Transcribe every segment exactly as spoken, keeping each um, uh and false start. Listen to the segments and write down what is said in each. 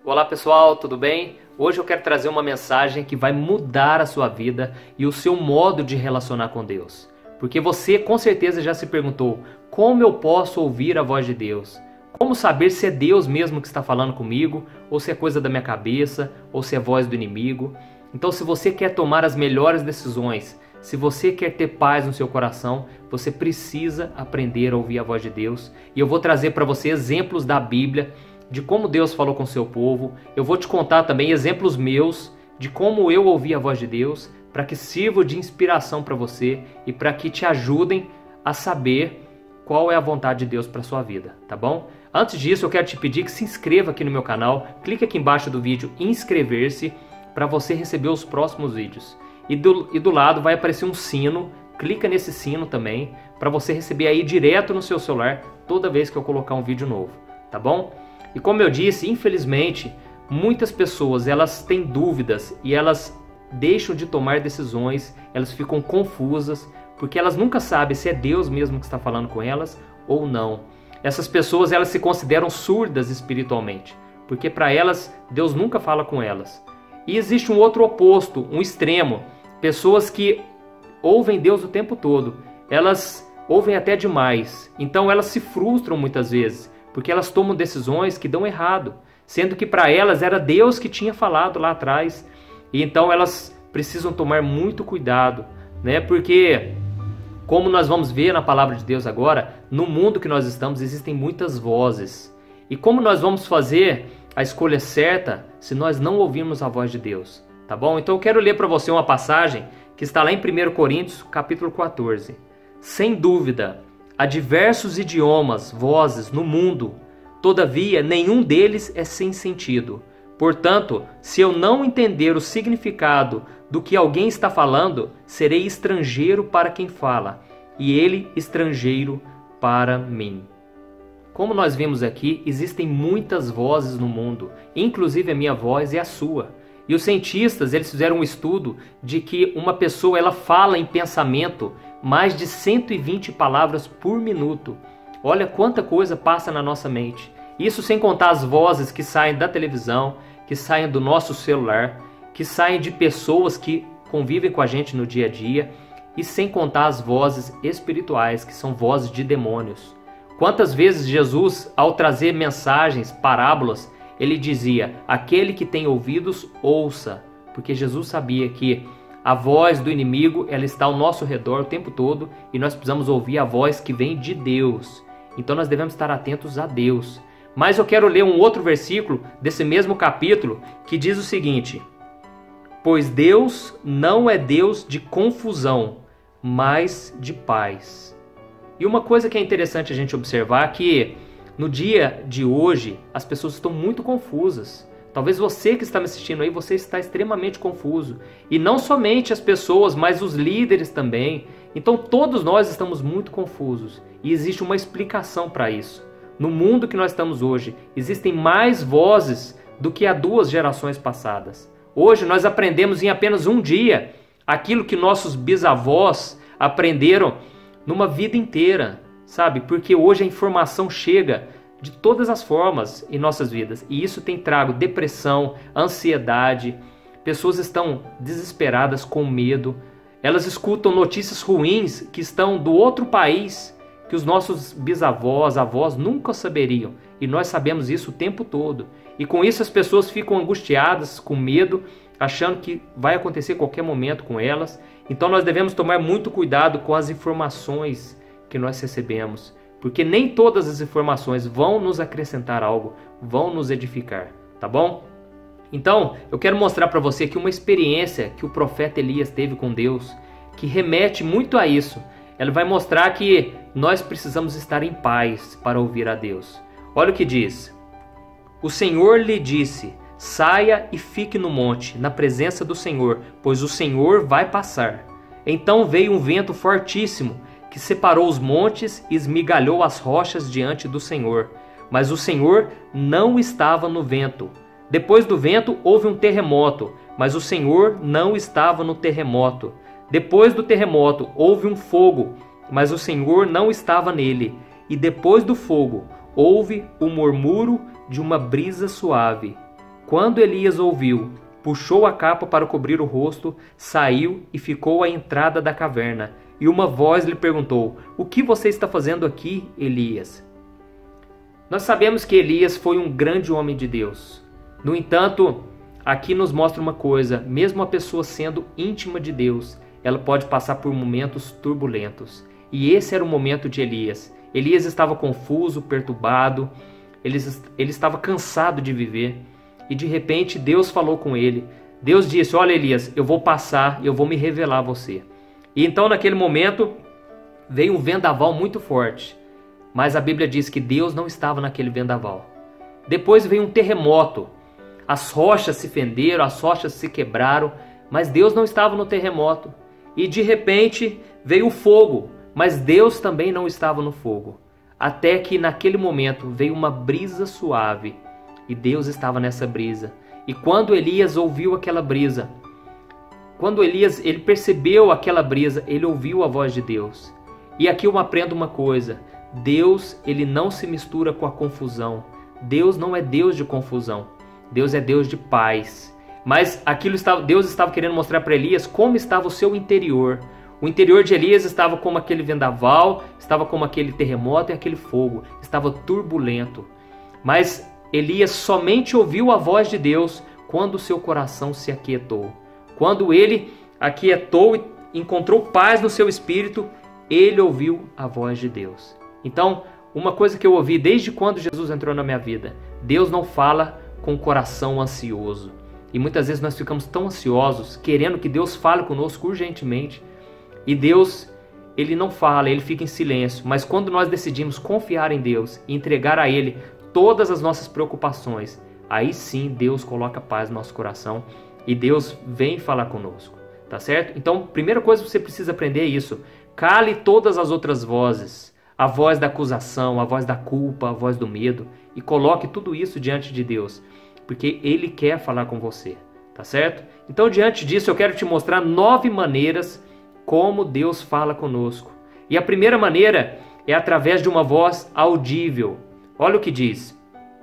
Olá pessoal, tudo bem? Hoje eu quero trazer uma mensagem que vai mudar a sua vida e o seu modo de relacionar com Deus. Porque você com certeza já se perguntou, como eu posso ouvir a voz de Deus? Como saber se é Deus mesmo que está falando comigo, ou se é coisa da minha cabeça, ou se é voz do inimigo? Então, se você quer tomar as melhores decisões, se você quer ter paz no seu coração, você precisa aprender a ouvir a voz de Deus. E eu vou trazer para você exemplos da Bíblia, de como Deus falou com o seu povo. Eu vou te contar também exemplos meus, de como eu ouvi a voz de Deus, para que sirva de inspiração para você e para que te ajudem a saber qual é a vontade de Deus para a sua vida, tá bom? Antes disso, eu quero te pedir que se inscreva aqui no meu canal, clique aqui embaixo do vídeo em inscrever-se para você receber os próximos vídeos. E do, e do lado vai aparecer um sino, clica nesse sino também, para você receber aí direto no seu celular toda vez que eu colocar um vídeo novo, tá bom? E como eu disse, infelizmente, muitas pessoas elas têm dúvidas e elas deixam de tomar decisões, elas ficam confusas, porque elas nunca sabem se é Deus mesmo que está falando com elas ou não. Essas pessoas elas se consideram surdas espiritualmente, porque para elas Deus nunca fala com elas. E existe um outro oposto, um extremo, pessoas que ouvem Deus o tempo todo, elas ouvem até demais, então elas se frustram muitas vezes, porque elas tomam decisões que dão errado, sendo que para elas era Deus que tinha falado lá atrás, e então elas precisam tomar muito cuidado, né? Porque, como nós vamos ver na palavra de Deus agora, no mundo que nós estamos existem muitas vozes, e como nós vamos fazer a escolha certa se nós não ouvirmos a voz de Deus, tá bom? Então eu quero ler para você uma passagem que está lá em primeiro Coríntios, capítulo quatorze. Sem dúvida, há diversos idiomas, vozes no mundo, todavia nenhum deles é sem sentido. Portanto, se eu não entender o significado do que alguém está falando, serei estrangeiro para quem fala, e ele estrangeiro para mim. Como nós vimos aqui, existem muitas vozes no mundo, inclusive a minha voz e a sua. E os cientistas eles fizeram um estudo de que uma pessoa ela fala em pensamento mais de cento e vinte palavras por minuto. Olha quanta coisa passa na nossa mente. Isso sem contar as vozes que saem da televisão, que saem do nosso celular, que saem de pessoas que convivem com a gente no dia a dia, e sem contar as vozes espirituais, que são vozes de demônios. Quantas vezes Jesus, ao trazer mensagens, parábolas, ele dizia, aquele que tem ouvidos, ouça, porque Jesus sabia que a voz do inimigo ela está ao nosso redor o tempo todo e nós precisamos ouvir a voz que vem de Deus. Então nós devemos estar atentos a Deus. Mas eu quero ler um outro versículo desse mesmo capítulo que diz o seguinte: pois Deus não é Deus de confusão, mas de paz. E uma coisa que é interessante a gente observar é que no dia de hoje as pessoas estão muito confusas. Talvez você que está me assistindo aí, você está extremamente confuso. E não somente as pessoas, mas os líderes também. Então todos nós estamos muito confusos. E existe uma explicação para isso. No mundo que nós estamos hoje, existem mais vozes do que há duas gerações passadas. Hoje nós aprendemos em apenas um dia aquilo que nossos bisavós aprenderam numa vida inteira, sabe? Porque hoje a informação chega de todas as formas em nossas vidas. E isso tem trago depressão, ansiedade. Pessoas estão desesperadas, com medo. Elas escutam notícias ruins que estão do outro país, que os nossos bisavós, avós nunca saberiam. E nós sabemos isso o tempo todo. E com isso as pessoas ficam angustiadas, com medo, achando que vai acontecer a qualquer momento com elas. Então nós devemos tomar muito cuidado com as informações que nós recebemos. Porque nem todas as informações vão nos acrescentar algo, vão nos edificar, tá bom? Então, eu quero mostrar para você aqui uma experiência que o profeta Elias teve com Deus, que remete muito a isso. Ela vai mostrar que nós precisamos estar em paz para ouvir a Deus. Olha o que diz. O Senhor lhe disse, saia e fique no monte, na presença do Senhor, pois o Senhor vai passar. Então veio um vento fortíssimo, que separou os montes e esmigalhou as rochas diante do Senhor. Mas o Senhor não estava no vento. Depois do vento houve um terremoto, mas o Senhor não estava no terremoto. Depois do terremoto houve um fogo, mas o Senhor não estava nele. E depois do fogo houve o murmúrio de uma brisa suave. Quando Elias ouviu, puxou a capa para cobrir o rosto, saiu e ficou à entrada da caverna. E uma voz lhe perguntou: o que você está fazendo aqui, Elias? Nós sabemos que Elias foi um grande homem de Deus. No entanto, aqui nos mostra uma coisa: mesmo a pessoa sendo íntima de Deus, ela pode passar por momentos turbulentos. E esse era o momento de Elias. Elias estava confuso, perturbado, ele, ele estava cansado de viver. E de repente Deus falou com ele. Deus disse: olha, Elias, eu vou passar e eu vou me revelar a você. E então naquele momento veio um vendaval muito forte. Mas a Bíblia diz que Deus não estava naquele vendaval. Depois veio um terremoto. As rochas se fenderam, as rochas se quebraram, mas Deus não estava no terremoto. E de repente veio o fogo, mas Deus também não estava no fogo. Até que naquele momento veio uma brisa suave. E Deus estava nessa brisa. E quando Elias ouviu aquela brisa, quando Elias ele percebeu aquela brisa, ele ouviu a voz de Deus. E aqui eu aprendo uma coisa: Deus ele não se mistura com a confusão. Deus não é Deus de confusão. Deus é Deus de paz. Mas aquilo estava, Deus estava querendo mostrar para Elias como estava o seu interior. O interior de Elias estava como aquele vendaval, estava como aquele terremoto e aquele fogo. Estava turbulento. Mas Elias somente ouviu a voz de Deus quando o seu coração se aquietou. Quando ele aquietou e encontrou paz no seu espírito, ele ouviu a voz de Deus. Então, uma coisa que eu ouvi desde quando Jesus entrou na minha vida: Deus não fala com o coração ansioso. E muitas vezes nós ficamos tão ansiosos, querendo que Deus fale conosco urgentemente. E Deus, ele não fala, ele fica em silêncio. Mas quando nós decidimos confiar em Deus e entregar a Ele todas as nossas preocupações, aí sim Deus coloca paz no nosso coração e Deus vem falar conosco, tá certo? Então, primeira coisa que você precisa aprender é isso: cale todas as outras vozes, a voz da acusação, a voz da culpa, a voz do medo, e coloque tudo isso diante de Deus, porque Ele quer falar com você, tá certo? Então, diante disso, eu quero te mostrar nove maneiras como Deus fala conosco. E a primeira maneira é através de uma voz audível. Olha o que diz: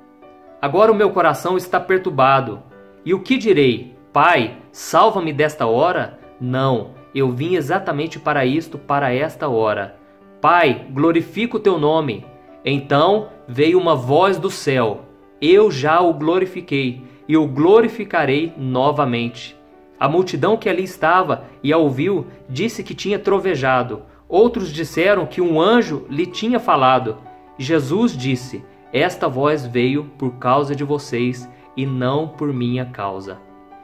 agora o meu coração está perturbado. E o que direi? Pai, salva-me desta hora? Não, eu vim exatamente para isto, para esta hora. Pai, glorifica o teu nome. Então veio uma voz do céu: eu já o glorifiquei, e o glorificarei novamente. A multidão que ali estava e a ouviu disse que tinha trovejado. Outros disseram que um anjo lhe tinha falado. Jesus disse: esta voz veio por causa de vocês e não por minha causa.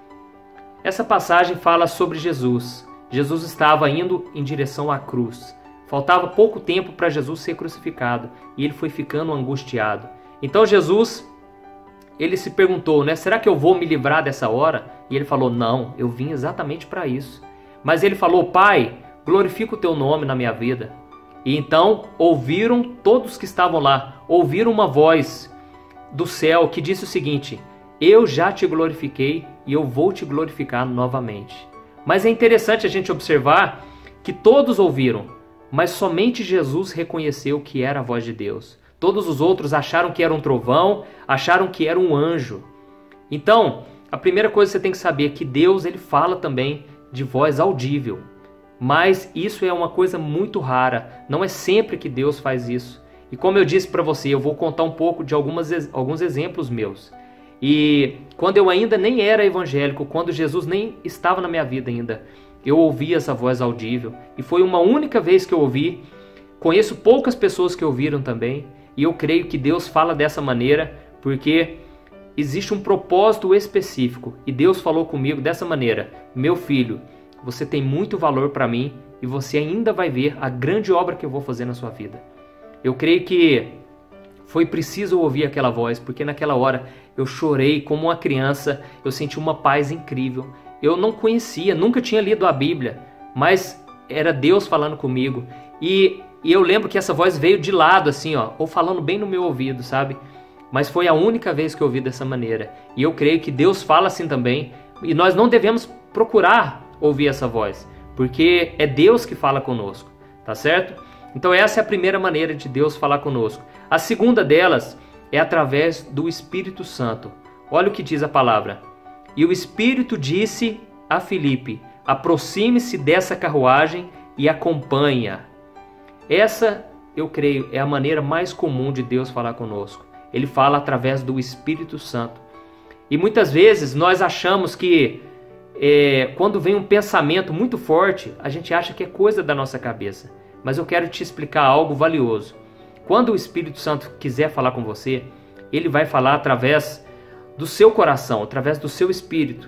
Essa passagem fala sobre Jesus. Jesus estava indo em direção à cruz. Faltava pouco tempo para Jesus ser crucificado e ele foi ficando angustiado. Então Jesus, ele se perguntou, né? Será que eu vou me livrar dessa hora? E ele falou: não, eu vim exatamente para isso. Mas ele falou: Pai, glorifica o teu nome na minha vida. E então ouviram todos que estavam lá, ouviram uma voz do céu que disse o seguinte: eu já te glorifiquei e eu vou te glorificar novamente. Mas é interessante a gente observar que todos ouviram, mas somente Jesus reconheceu que era a voz de Deus. Todos os outros acharam que era um trovão, acharam que era um anjo. Então, a primeira coisa que você tem que saber é que Deus ele fala também de voz audível. Mas isso é uma coisa muito rara, não é sempre que Deus faz isso. E como eu disse para você, eu vou contar um pouco de algumas, alguns exemplos meus. E quando eu ainda nem era evangélico, quando Jesus nem estava na minha vida ainda, eu ouvi essa voz audível. E foi uma única vez que eu ouvi. Conheço poucas pessoas que ouviram também. E eu creio que Deus fala dessa maneira porque existe um propósito específico. E Deus falou comigo dessa maneira: meu filho, você tem muito valor para mim e você ainda vai ver a grande obra que eu vou fazer na sua vida. Eu creio que foi preciso ouvir aquela voz, porque naquela hora eu chorei como uma criança, eu senti uma paz incrível. Eu não conhecia, nunca tinha lido a Bíblia, mas era Deus falando comigo. E, e eu lembro que essa voz veio de lado assim, ó, ou falando bem no meu ouvido, sabe? Mas foi a única vez que eu ouvi dessa maneira. E eu creio que Deus fala assim também, e nós não devemos procurar ouvir essa voz, porque é Deus que fala conosco, tá certo? Então essa é a primeira maneira de Deus falar conosco. A segunda delas é através do Espírito Santo. Olha o que diz a palavra. E o Espírito disse a Filipe: aproxime-se dessa carruagem e acompanha. Essa, eu creio, é a maneira mais comum de Deus falar conosco. Ele fala através do Espírito Santo. E muitas vezes nós achamos que é, quando vem um pensamento muito forte, a gente acha que é coisa da nossa cabeça. Mas eu quero te explicar algo valioso. Quando o Espírito Santo quiser falar com você, ele vai falar através do seu coração, através do seu espírito.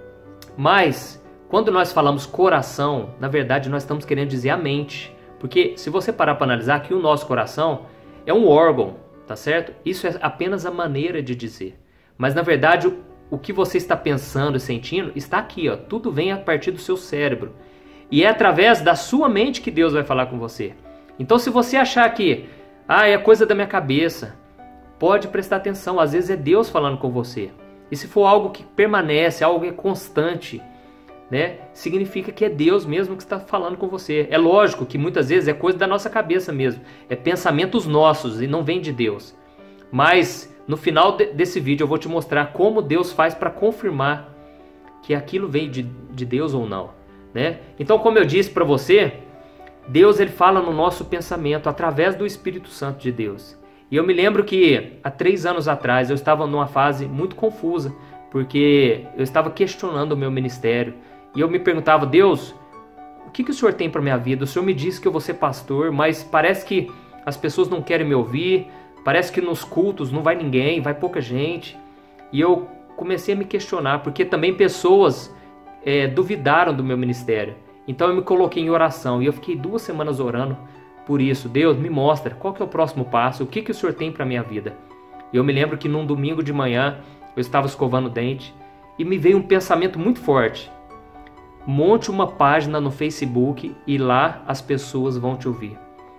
Mas, quando nós falamos coração, na verdade nós estamos querendo dizer a mente. Porque se você parar para analisar que o nosso coração é um órgão, tá certo? Isso é apenas a maneira de dizer. Mas na verdade o, o que você está pensando e sentindo está aqui, ó. Tudo vem a partir do seu cérebro. E é através da sua mente que Deus vai falar com você. Então se você achar que ah, é coisa da minha cabeça, pode prestar atenção, às vezes é Deus falando com você. E se for algo que permanece, algo que é constante, né, significa que é Deus mesmo que está falando com você. É lógico que muitas vezes é coisa da nossa cabeça mesmo, é pensamentos nossos e não vem de Deus. Mas no final de, desse vídeo eu vou te mostrar como Deus faz para confirmar que aquilo veio de, de Deus ou não, né? Então, como eu disse para você, Deus ele fala no nosso pensamento através do Espírito Santo de Deus. E eu me lembro que há três anos atrás eu estava numa fase muito confusa, porque eu estava questionando o meu ministério. E eu me perguntava: Deus, o que, que o Senhor tem para minha vida? O Senhor me disse que eu vou ser pastor, mas parece que as pessoas não querem me ouvir, parece que nos cultos não vai ninguém, vai pouca gente. E eu comecei a me questionar, porque também pessoas é, duvidaram do meu ministério. Então eu me coloquei em oração e eu fiquei duas semanas orando por isso. Deus, me mostra qual que é o próximo passo, o que, que o Senhor tem para minha vida. E eu me lembro que num domingo de manhã eu estava escovando o dente e me veio um pensamento muito forte: monte uma página no Facebook e lá as pessoas vão te ouvir.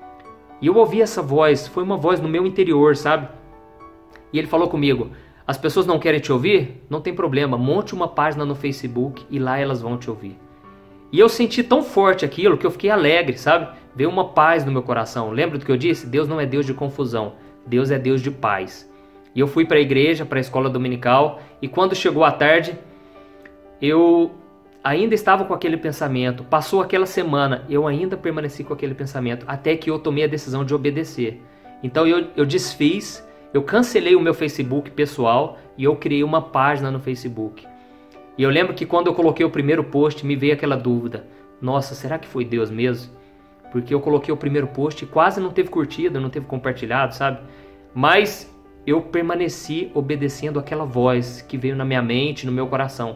E eu ouvi essa voz, foi uma voz no meu interior, sabe? E ele falou comigo: as pessoas não querem te ouvir? Não tem problema, monte uma página no Facebook e lá elas vão te ouvir. E eu senti tão forte aquilo que eu fiquei alegre, sabe? Veio uma paz no meu coração. Lembra do que eu disse? Deus não é Deus de confusão, Deus é Deus de paz. E eu fui para a igreja, para a escola dominical, e quando chegou a tarde, eu ainda estava com aquele pensamento. Passou aquela semana, eu ainda permaneci com aquele pensamento, até que eu tomei a decisão de obedecer. Então eu, eu desfiz, eu cancelei o meu Facebook pessoal e eu criei uma página no Facebook. E eu lembro que quando eu coloquei o primeiro post, me veio aquela dúvida: nossa, será que foi Deus mesmo? Porque eu coloquei o primeiro post e quase não teve curtida, não teve compartilhado, sabe? Mas eu permaneci obedecendo aquela voz que veio na minha mente, no meu coração.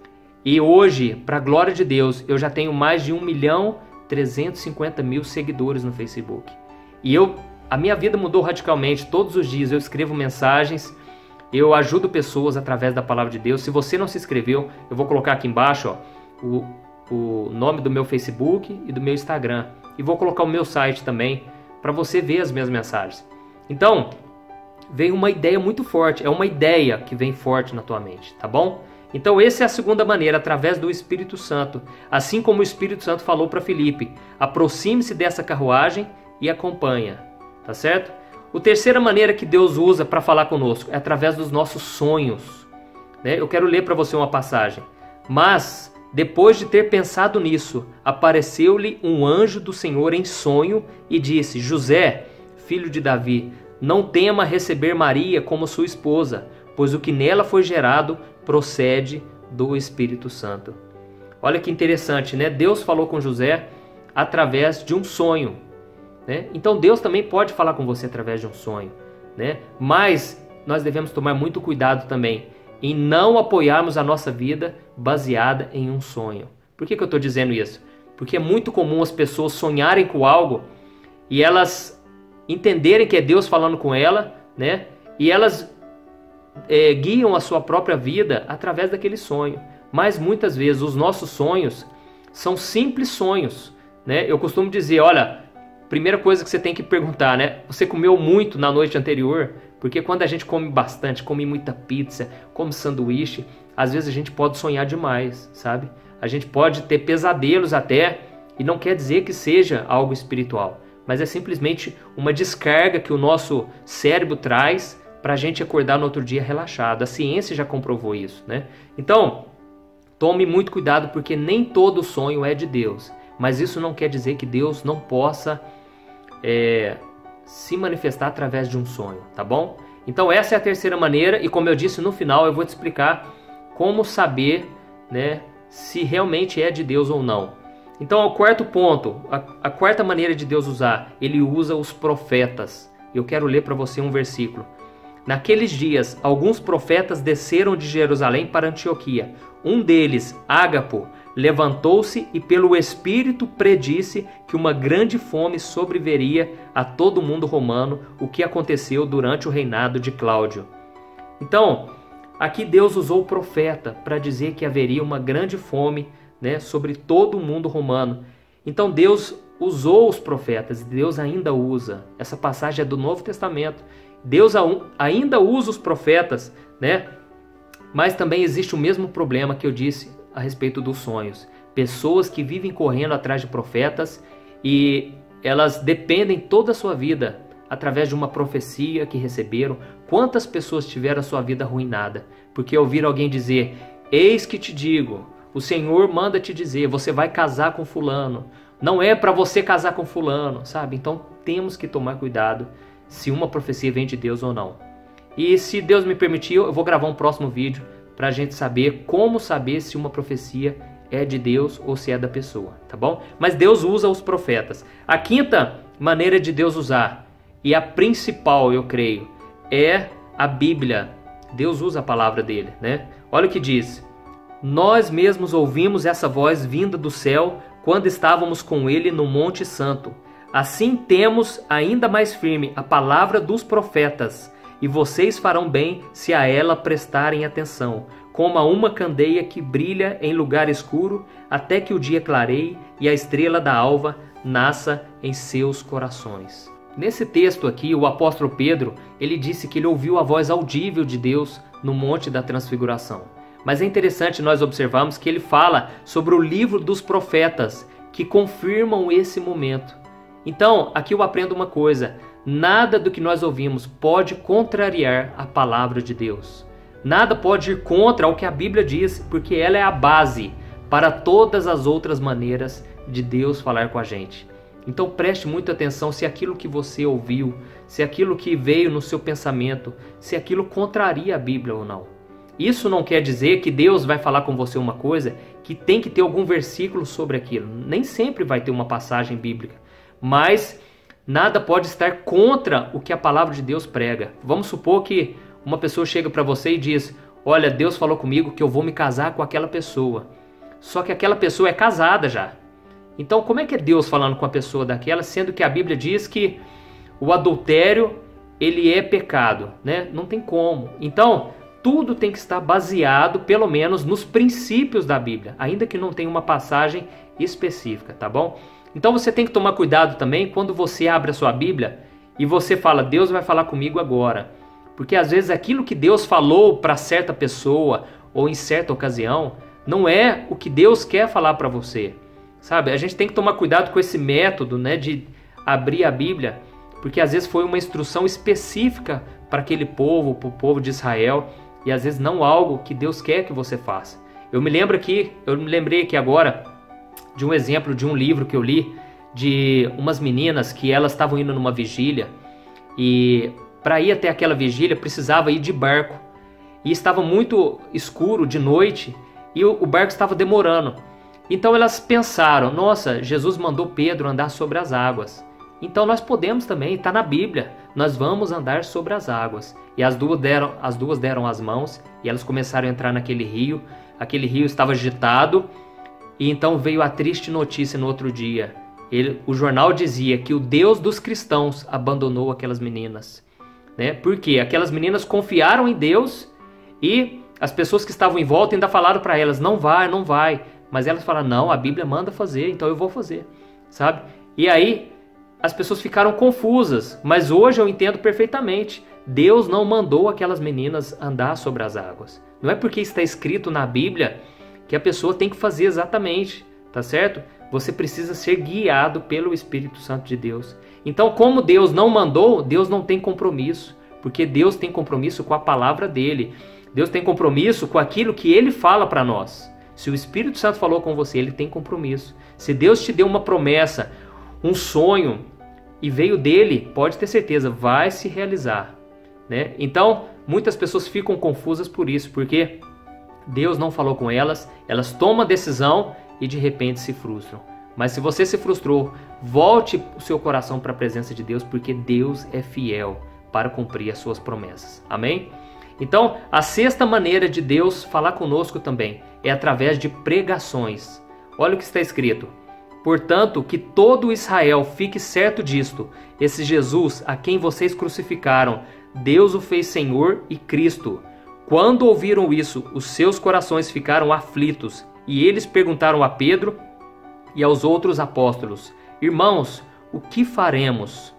E hoje, para a glória de Deus, eu já tenho mais de um milhão trezentos e cinquenta mil seguidores no Facebook. E eu, a minha vida mudou radicalmente. Todos os dias eu escrevo mensagens, eu ajudo pessoas através da palavra de Deus. Se você não se inscreveu, eu vou colocar aqui embaixo ó, o, o nome do meu Facebook e do meu Instagram. E vou colocar o meu site também, para você ver as minhas mensagens. Então, veio uma ideia muito forte. É uma ideia que vem forte na tua mente, tá bom? Então essa é a segunda maneira, através do Espírito Santo. Assim como o Espírito Santo falou para Filipe: aproxime-se dessa carruagem e acompanha, tá certo? A terceira maneira que Deus usa para falar conosco é através dos nossos sonhos, né? Eu quero ler para você uma passagem. Mas, depois de ter pensado nisso, apareceu-lhe um anjo do Senhor em sonho e disse: José, filho de Davi, não tema receber Maria como sua esposa, pois o que nela foi gerado procede do Espírito Santo. Olha que interessante, né? Deus falou com José através de um sonho, né? Então Deus também pode falar com você através de um sonho, né? Mas nós devemos tomar muito cuidado também em não apoiarmos a nossa vida baseada em um sonho. Por que que eu estou dizendo isso? Porque é muito comum as pessoas sonharem com algo e elas entenderem que é Deus falando com ela, né? E elas É, guiam a sua própria vida através daquele sonho. Mas muitas vezes os nossos sonhos são simples sonhos, né? Eu costumo dizer, olha, primeira coisa que você tem que perguntar, né? Você comeu muito na noite anterior? Porque quando a gente come bastante, come muita pizza, come sanduíche, às vezes a gente pode sonhar demais, sabe? A gente pode ter pesadelos até, e não quer dizer que seja algo espiritual, mas é simplesmente uma descarga que o nosso cérebro traz, para a gente acordar no outro dia relaxado. A ciência já comprovou isso, né? Então, tome muito cuidado, porque nem todo sonho é de Deus. Mas isso não quer dizer que Deus não possa é, se manifestar através de um sonho, tá bom? Então essa é a terceira maneira, e como eu disse no final, eu vou te explicar como saber, né, se realmente é de Deus ou não. Então o quarto ponto, a, a quarta maneira de Deus usar, ele usa os profetas. Eu quero ler para você um versículo. Naqueles dias, alguns profetas desceram de Jerusalém para Antioquia. Um deles, Ágapo, levantou-se e pelo Espírito predisse que uma grande fome sobreviria a todo o mundo romano, o que aconteceu durante o reinado de Cláudio. Então, aqui Deus usou o profeta para dizer que haveria uma grande fome, né, sobre todo o mundo romano. Então Deus usou os profetas, Deus ainda usa. Essa passagem é do Novo Testamento. Deus ainda usa os profetas, né? Mas também existe o mesmo problema que eu disse a respeito dos sonhos. Pessoas que vivem correndo atrás de profetas e elas dependem toda a sua vida através de uma profecia que receberam. Quantas pessoas tiveram a sua vida arruinada porque ouviram alguém dizer: eis que te digo, o Senhor manda te dizer, você vai casar com fulano. Não é para você casar com fulano, sabe? Então temos que tomar cuidado se uma profecia vem de Deus ou não. E se Deus me permitir, eu vou gravar um próximo vídeo para a gente saber como saber se uma profecia é de Deus ou se é da pessoa, tá bom? Mas Deus usa os profetas. A quinta maneira de Deus usar, e a principal, eu creio, é a Bíblia. Deus usa a palavra dele, né? Olha o que diz: nós mesmos ouvimos essa voz vinda do céu quando estávamos com ele no Monte Santo. Assim temos ainda mais firme a palavra dos profetas, e vocês farão bem se a ela prestarem atenção, como a uma candeia que brilha em lugar escuro, até que o dia clareie e a estrela da alva nasça em seus corações. Nesse texto aqui, o apóstolo Pedro, ele disse que ele ouviu a voz audível de Deus no Monte da Transfiguração. Mas é interessante nós observarmos que ele fala sobre o livro dos profetas, que confirmam esse momento. Então, aqui eu aprendo uma coisa: nada do que nós ouvimos pode contrariar a palavra de Deus. Nada pode ir contra o que a Bíblia diz, porque ela é a base para todas as outras maneiras de Deus falar com a gente. Então preste muita atenção se aquilo que você ouviu, se aquilo que veio no seu pensamento, se aquilo contraria a Bíblia ou não. Isso não quer dizer que Deus vai falar com você uma coisa que tem que ter algum versículo sobre aquilo. Nem sempre vai ter uma passagem bíblica. Mas nada pode estar contra o que a palavra de Deus prega. Vamos supor que uma pessoa chega para você e diz: olha, Deus falou comigo que eu vou me casar com aquela pessoa. Só que aquela pessoa é casada já. Então como é que é Deus falando com a pessoa daquela, sendo que a Bíblia diz que o adultério, ele é pecado, né? Não tem como. Então tudo tem que estar baseado, pelo menos, nos princípios da Bíblia, ainda que não tenha uma passagem específica, tá bom? Então você tem que tomar cuidado também quando você abre a sua Bíblia e você fala: Deus vai falar comigo agora. Porque às vezes aquilo que Deus falou para certa pessoa ou em certa ocasião não é o que Deus quer falar para você. Sabe? A gente tem que tomar cuidado com esse método, né, de abrir a Bíblia, porque às vezes foi uma instrução específica para aquele povo, para o povo de Israel, e às vezes não algo que Deus quer que você faça. Eu me lembro aqui, eu me lembrei aqui agora de um exemplo de um livro que eu li, de umas meninas que elas estavam indo numa vigília, e para ir até aquela vigília precisava ir de barco, e estava muito escuro de noite, e o barco estava demorando. Então elas pensaram: nossa, Jesus mandou Pedro andar sobre as águas, então nós podemos também, está na Bíblia, nós vamos andar sobre as águas. E as duas, deram, as duas deram as mãos e elas começaram a entrar naquele rio. Aquele rio estava agitado, e então veio a triste notícia no outro dia. Ele, o jornal dizia que o Deus dos cristãos abandonou aquelas meninas, né? Porque aquelas meninas confiaram em Deus e as pessoas que estavam em volta ainda falaram para elas: não vai, não vai. Mas elas falaram: não, a Bíblia manda fazer, então eu vou fazer, sabe? E aí as pessoas ficaram confusas, mas hoje eu entendo perfeitamente. Deus não mandou aquelas meninas andar sobre as águas. Não é porque está escrito na Bíblia que a pessoa tem que fazer exatamente, tá certo? Você precisa ser guiado pelo Espírito Santo de Deus. Então, como Deus não mandou, Deus não tem compromisso, porque Deus tem compromisso com a palavra dele. Deus tem compromisso com aquilo que ele fala para nós. Se o Espírito Santo falou com você, ele tem compromisso. Se Deus te deu uma promessa, um sonho, e veio dele, pode ter certeza, vai se realizar, né? Então, muitas pessoas ficam confusas por isso, porque Deus não falou com elas, elas tomam a decisão e de repente se frustram. Mas se você se frustrou, volte o seu coração para a presença de Deus, porque Deus é fiel para cumprir as suas promessas. Amém? Então, a sexta maneira de Deus falar conosco também é através de pregações. Olha o que está escrito. Portanto, que todo Israel fique certo disto, esse Jesus a quem vocês crucificaram, Deus o fez Senhor e Cristo. Quando ouviram isso, os seus corações ficaram aflitos, e eles perguntaram a Pedro e aos outros apóstolos: irmãos, o que faremos?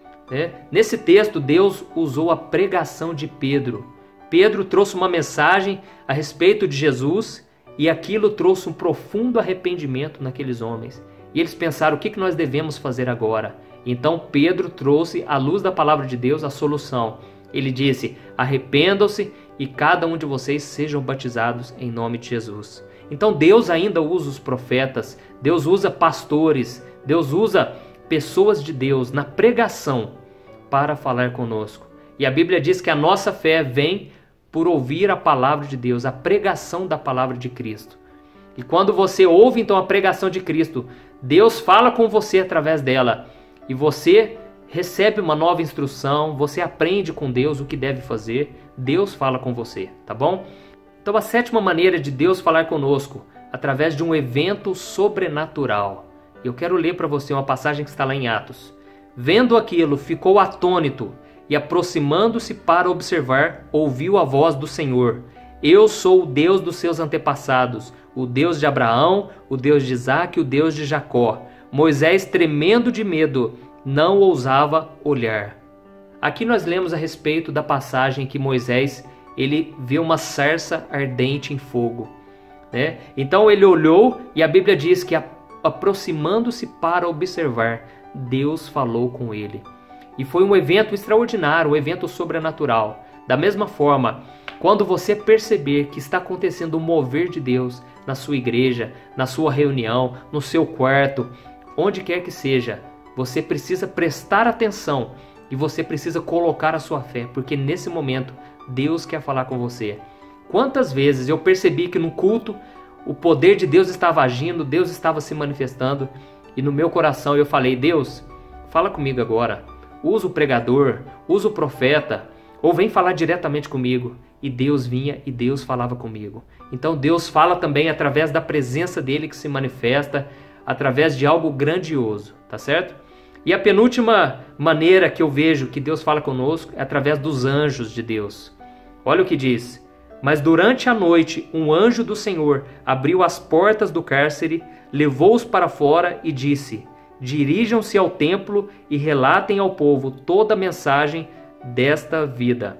É, nesse texto, Deus usou a pregação de Pedro. Pedro trouxe uma mensagem a respeito de Jesus, e aquilo trouxe um profundo arrependimento naqueles homens. E eles pensaram, o que nós devemos fazer agora? Então Pedro trouxe, à luz da palavra de Deus, a solução. Ele disse, arrependam-se e cada um de vocês sejam batizados em nome de Jesus. Então Deus ainda usa os profetas, Deus usa pastores, Deus usa pessoas de Deus na pregação para falar conosco. E a Bíblia diz que a nossa fé vem por ouvir a palavra de Deus, a pregação da palavra de Cristo. E quando você ouve então a pregação de Cristo, Deus fala com você através dela. E você recebe uma nova instrução, você aprende com Deus o que deve fazer. Deus fala com você, tá bom? Então a sétima maneira de Deus falar conosco, através de um evento sobrenatural. Eu quero ler para você uma passagem que está lá em Atos. Vendo aquilo, ficou atônito e aproximando-se para observar, ouviu a voz do Senhor. Eu sou o Deus dos seus antepassados, o Deus de Abraão, o Deus de Isaque, o Deus de Jacó. Moisés, tremendo de medo, não ousava olhar. Aqui nós lemos a respeito da passagem que Moisés ele vê uma sarça ardente em fogo, né? Então ele olhou e a Bíblia diz que aproximando-se para observar, Deus falou com ele. E foi um evento extraordinário, um evento sobrenatural. Da mesma forma, quando você perceber que está acontecendo um mover de Deus na sua igreja, na sua reunião, no seu quarto, onde quer que seja, você precisa prestar atenção e você precisa colocar a sua fé, porque nesse momento Deus quer falar com você. Quantas vezes eu percebi que no culto o poder de Deus estava agindo, Deus estava se manifestando, e no meu coração eu falei, Deus, fala comigo agora. Usa o pregador, usa o profeta, ou vem falar diretamente comigo. E Deus vinha e Deus falava comigo. Então Deus fala também através da presença dele que se manifesta, através de algo grandioso, tá certo? E a penúltima maneira que eu vejo que Deus fala conosco é através dos anjos de Deus. Olha o que diz. Mas durante a noite um anjo do Senhor abriu as portas do cárcere, levou-os para fora e disse: dirijam-se ao templo e relatem ao povo toda a mensagem desta vida.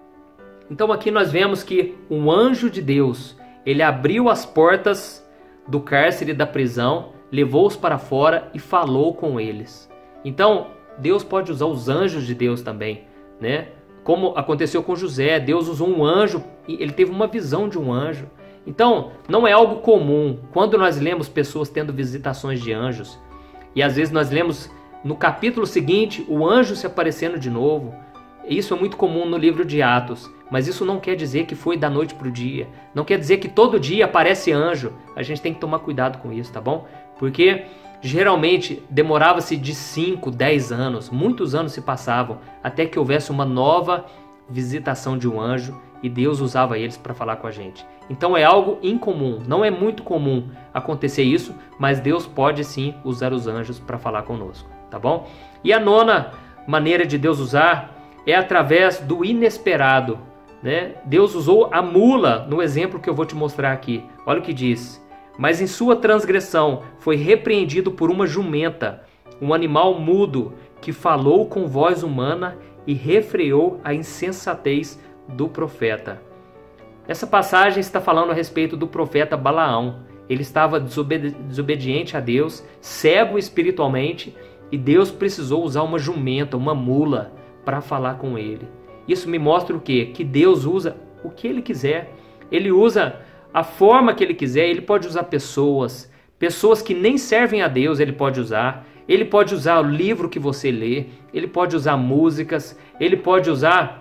Então aqui nós vemos que um anjo de Deus, ele abriu as portas do cárcere da prisão, levou-os para fora e falou com eles. Então Deus pode usar os anjos de Deus também, né? Como aconteceu com José, Deus usou um anjo, ele teve uma visão de um anjo. Então não é algo comum quando nós lemos pessoas tendo visitações de anjos. E às vezes nós lemos no capítulo seguinte o anjo se aparecendo de novo. Isso é muito comum no livro de Atos, mas isso não quer dizer que foi da noite para o dia. Não quer dizer que todo dia aparece anjo. A gente tem que tomar cuidado com isso, tá bom? Porque geralmente demorava-se de cinco, dez anos, muitos anos se passavam, até que houvesse uma nova visitação de um anjo e Deus usava eles para falar com a gente. Então é algo incomum, não é muito comum acontecer isso, mas Deus pode sim usar os anjos para falar conosco, tá bom? E a nona maneira de Deus usar é através do inesperado, né? Deus usou a mula no exemplo que eu vou te mostrar aqui. Olha o que diz. Mas em sua transgressão foi repreendido por uma jumenta, um animal mudo que falou com voz humana e refreou a insensatez do profeta. Essa passagem está falando a respeito do profeta Balaão. Ele estava desobedi- desobediente a Deus, cego espiritualmente, e Deus precisou usar uma jumenta, uma mula, para falar com ele. Isso me mostra o quê? Que Deus usa o que Ele quiser. Ele usa a forma que Ele quiser. Ele pode usar pessoas, pessoas que nem servem a Deus, Ele pode usar. Ele pode usar o livro que você lê, Ele pode usar músicas, Ele pode usar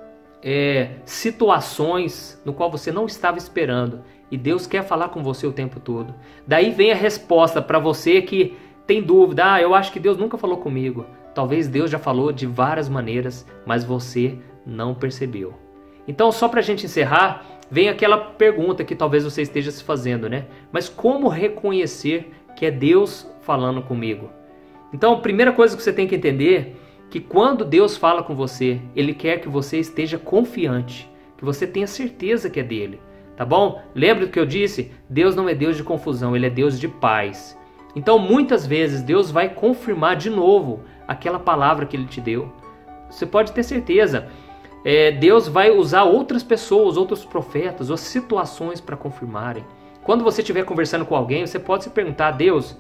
é, situações no qual você não estava esperando. E Deus quer falar com você o tempo todo. Daí vem a resposta para você que tem dúvida. Ah, eu acho que Deus nunca falou comigo. Talvez Deus já falou de várias maneiras, mas você não percebeu. Então, só para a gente encerrar, vem aquela pergunta que talvez você esteja se fazendo, né? Mas como reconhecer que é Deus falando comigo? Então, a primeira coisa que você tem que entender é que quando Deus fala com você, Ele quer que você esteja confiante, que você tenha certeza que é dele, tá bom? Lembra do que eu disse? Deus não é Deus de confusão, Ele é Deus de paz. Então, muitas vezes, Deus vai confirmar de novo aquela palavra que Ele te deu. Você pode ter certeza. É, Deus vai usar outras pessoas, outros profetas, ou situações para confirmarem. Quando você estiver conversando com alguém, você pode se perguntar: Deus,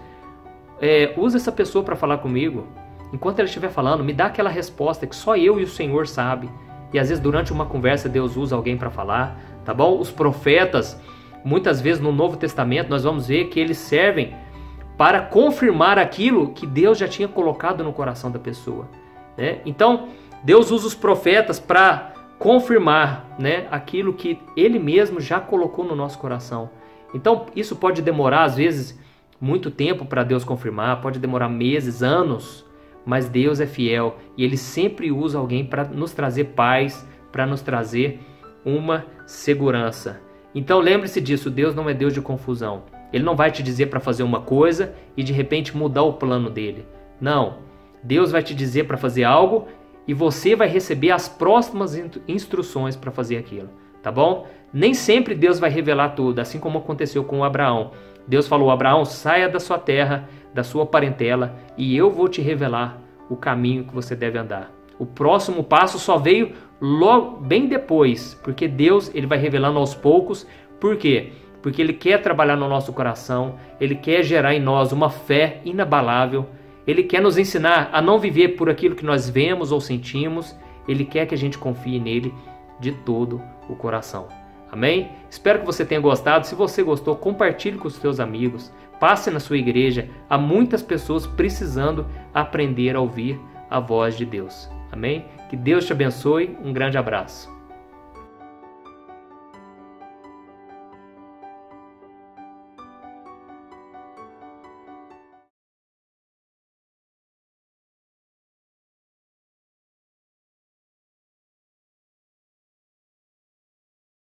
é, usa essa pessoa para falar comigo. Enquanto ela estiver falando, me dá aquela resposta que só eu e o Senhor sabe. E às vezes durante uma conversa Deus usa alguém para falar, tá bom? Os profetas, muitas vezes no Novo Testamento, nós vamos ver que eles servem para confirmar aquilo que Deus já tinha colocado no coração da pessoa, né? Então, Deus usa os profetas para confirmar, né, aquilo que Ele mesmo já colocou no nosso coração. Então, isso pode demorar, às vezes, muito tempo para Deus confirmar, pode demorar meses, anos, mas Deus é fiel e Ele sempre usa alguém para nos trazer paz, para nos trazer uma segurança. Então, lembre-se disso, Deus não é Deus de confusão. Ele não vai te dizer para fazer uma coisa e de repente mudar o plano dele. Não, Deus vai te dizer para fazer algo e você vai receber as próximas instruções para fazer aquilo, tá bom? Nem sempre Deus vai revelar tudo, assim como aconteceu com Abraão. Deus falou: Abraão, saia da sua terra, da sua parentela, e eu vou te revelar o caminho que você deve andar. O próximo passo só veio logo, bem depois, porque Deus ele vai revelando aos poucos. Por quê? Porque Ele quer trabalhar no nosso coração, Ele quer gerar em nós uma fé inabalável, Ele quer nos ensinar a não viver por aquilo que nós vemos ou sentimos, Ele quer que a gente confie nele de todo o coração. Amém? Espero que você tenha gostado. Se você gostou, compartilhe com os seus amigos, passe na sua igreja. Há muitas pessoas precisando aprender a ouvir a voz de Deus. Amém? Que Deus te abençoe. Um grande abraço.